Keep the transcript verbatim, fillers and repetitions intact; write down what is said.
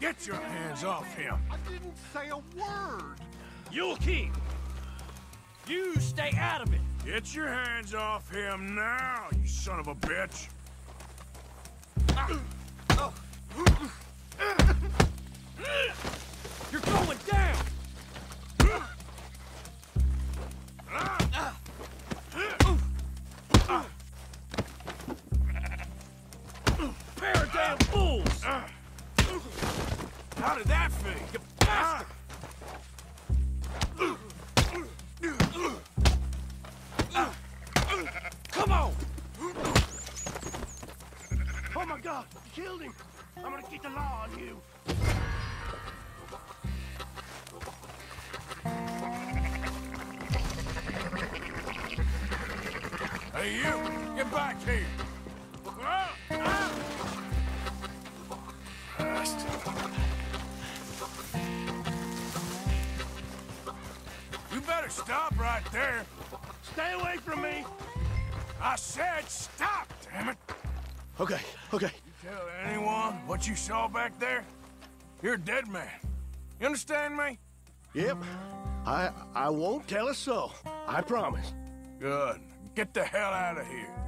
Get your hands off him. I didn't say a word. You'll keep. You stay out of it. Get your hands off him now, you son of a bitch. You're going down. Pair of damn fools. How did that feel? You bastard. Come on! Oh my God! You killed him! I'm gonna keep the law on you. Hey, you! Get back here! Bastard. You better stop right there. Stay away from me! I said stop, damn it! Okay, okay. You tell anyone what you saw back there, you're a dead man. You understand me? Yep. I I won't tell a soul. I promise. Good. Get the hell out of here.